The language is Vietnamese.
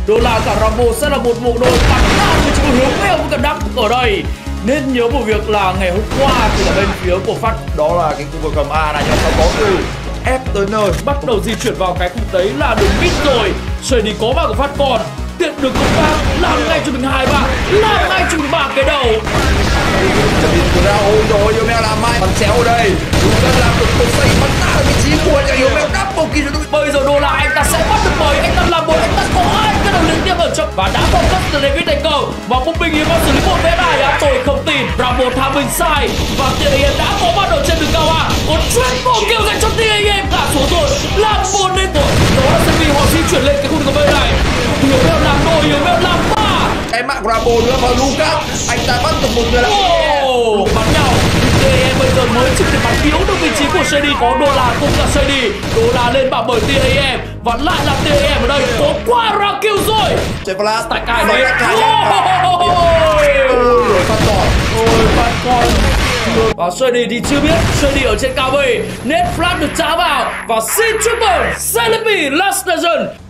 Đô La cả Rambo sẽ là một bộ đôi bắn đạn với chiều hướng theo với cả đắc ở đây. Nên nhớ một việc là ngày hôm qua thì là bên phía của Phát đó là cái khu vực hầm A này, nhưng mà có từ ép tới nơi bắt đầu di chuyển vào cái khu đấy là đường mid rồi. Shady có vào của Phát còn tiện được công tác làm ngay cho mình 2 bạn, làm ngay cho mình 3 cái đầu. Chuẩn bị ra ôi rồi, Yêu Mèo làm mai bắn chéo ở đây. Lucas làm được một giây bắn ra ở vị trí của nhà Yêu Mèo double kill rồi. Bây giờ Đô La anh ta sẽ bắt được bởi anh ta làm một, anh ta có 2 cái đầu liên tiếp ở trong và đã phong cấp từ David thành công và một bình hiếm xử lý một vé này á, tôi không tin. Rambo tham mình sai và TAM đã có bắt đầu trên đường cao A. Một triple kill dành cho TAM cả số rồi, làm 1 đến 1. Đó là vì họ di chuyển lên cái khu vực bên này. Yêu Mèo làm đôi, Yêu Mèo làm 3. Em mạng Rambo nữa và Lucas anh ta bắt được một người là bắn nhau. TAM bây giờ mới chỉ thể bắn yếu được vị trí của Shady. Có Đô La cũng là Shady. Đô La lên bảo bởi TAM và lại là TAM ở đây có qua ra kill rồi. chơi flash Tại cài đấy. Rồi phát còn. Ôi phát con. Và Shady thì chưa biết. Shady ở trên cao B. Net flash được trả vào và xin triple Celebi Last Legend